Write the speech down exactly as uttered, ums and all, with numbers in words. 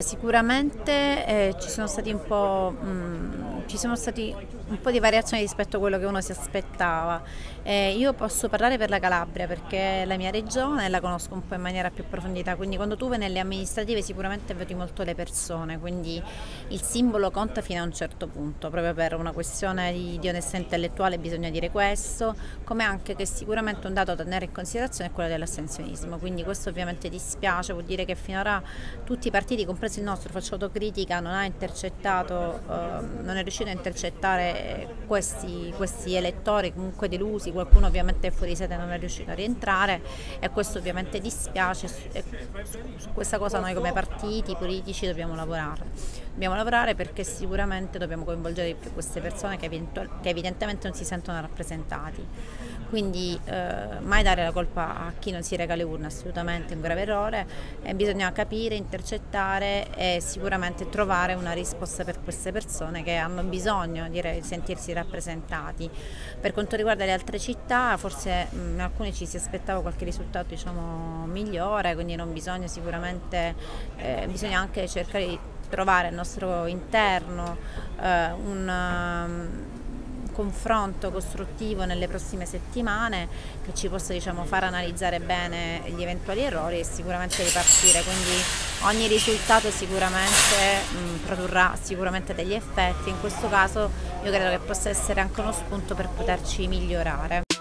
Sicuramente eh, ci sono stati un po', mh, ci sono stati un po' di variazioni rispetto a quello che uno si aspettava. Eh, io posso parlare per la Calabria perché è la mia regione e la conosco un po' in maniera più approfondita, quindi quando tu vai nelle amministrative sicuramente vedi molto le persone, quindi il simbolo conta fino a un certo punto, proprio per una questione di, di onestà intellettuale bisogna dire questo, come anche che sicuramente un dato da tenere in considerazione è quello dell'astensionismo, quindi questo ovviamente dispiace, vuol dire che finora tutti i partiti, compresi il nostro, faccio autocritica, non ha intercettato, eh, non è riuscito a intercettare questi, questi elettori comunque delusi, qualcuno ovviamente è fuori sede e non è riuscito a rientrare e questo ovviamente dispiace e su questa cosa noi come partiti politici dobbiamo lavorare. Dobbiamo lavorare perché sicuramente dobbiamo coinvolgere di più queste persone che, che evidentemente non si sentono rappresentati. Quindi eh, mai dare la colpa a chi non si reca alle urne, assolutamente è un grave errore, e bisogna capire, intercettare e sicuramente trovare una risposta per queste persone che hanno bisogno di sentirsi rappresentati. Per quanto riguarda le altre città, forse in alcune ci si aspettava qualche risultato diciamo, migliore, quindi non bisogna sicuramente, eh, bisogna anche cercare di trovare al nostro interno eh, un confronto costruttivo nelle prossime settimane che ci possa diciamo, far analizzare bene gli eventuali errori e sicuramente ripartire, quindi ogni risultato sicuramente mh, produrrà sicuramente degli effetti, in questo caso io credo che possa essere anche uno spunto per poterci migliorare.